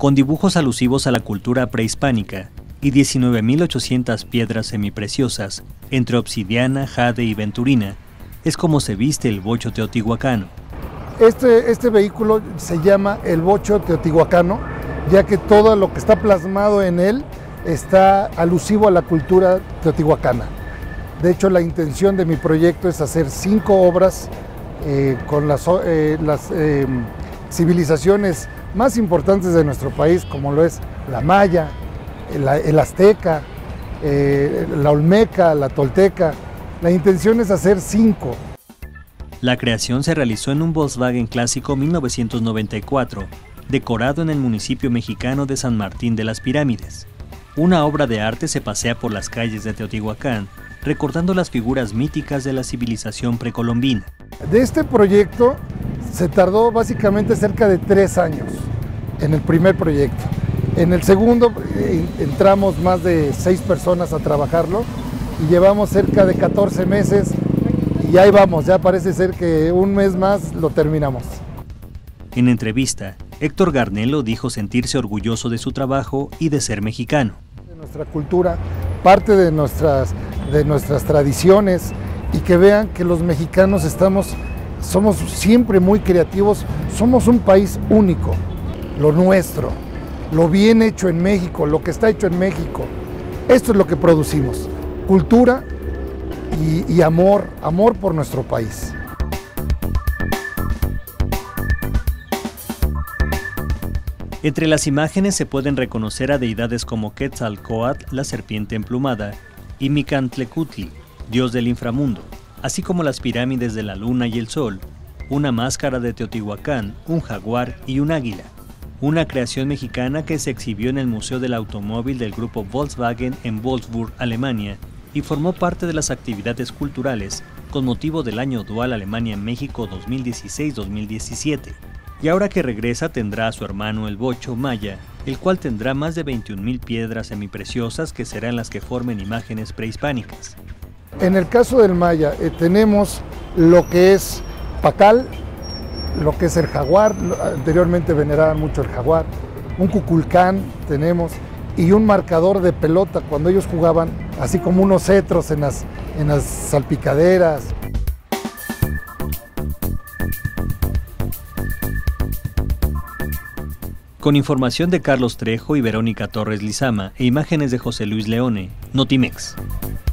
con dibujos alusivos a la cultura prehispánica y 19.800 piedras semipreciosas, entre obsidiana, jade y venturina, es como se viste el bocho teotihuacano. Este vehículo se llama el bocho teotihuacano, ya que todo lo que está plasmado en él está alusivo a la cultura teotihuacana. De hecho, la intención de mi proyecto es hacer 5 obras con las civilizaciones más importantes de nuestro país, como lo es la maya, el azteca, la olmeca, la tolteca. La intención es hacer 5. La creación se realizó en un Volkswagen clásico 1994, decorado en el municipio mexicano de San Martín de las Pirámides. Una obra de arte se pasea por las calles de Teotihuacán, recordando las figuras míticas de la civilización precolombina. De este proyecto se tardó básicamente cerca de 3 años en el primer proyecto. En el segundo entramos más de 6 personas a trabajarlo y llevamos cerca de 14 meses y ahí vamos, ya parece ser que un mes más lo terminamos. En entrevista, Héctor Garnelo dijo sentirse orgulloso de su trabajo y de ser mexicano. De nuestra cultura, parte de nuestras tradiciones, y que vean que los mexicanos somos siempre muy creativos, somos un país único, lo nuestro, lo bien hecho en México, lo que está hecho en México. Esto es lo que producimos, cultura y amor por nuestro país. Entre las imágenes se pueden reconocer a deidades como Quetzalcóatl, la serpiente emplumada, y Micantlecutli, dios del inframundo, así como las pirámides de la luna y el sol, una máscara de Teotihuacán, un jaguar y un águila. Una creación mexicana que se exhibió en el Museo del Automóvil del grupo Volkswagen en Wolfsburg, Alemania, y formó parte de las actividades culturales con motivo del Año Dual Alemania-México 2016-2017. Y ahora que regresa tendrá a su hermano el bocho maya, el cual tendrá más de 21.000 piedras semipreciosas que serán las que formen imágenes prehispánicas. En el caso del maya tenemos lo que es Pacal, lo que es el jaguar, anteriormente veneraban mucho el jaguar, un cuculcán tenemos, y un marcador de pelota cuando ellos jugaban, así como unos cetros en las salpicaderas. Con información de Carlos Trejo y Verónica Torres Lizama e imágenes de José Luis Leone, Notimex.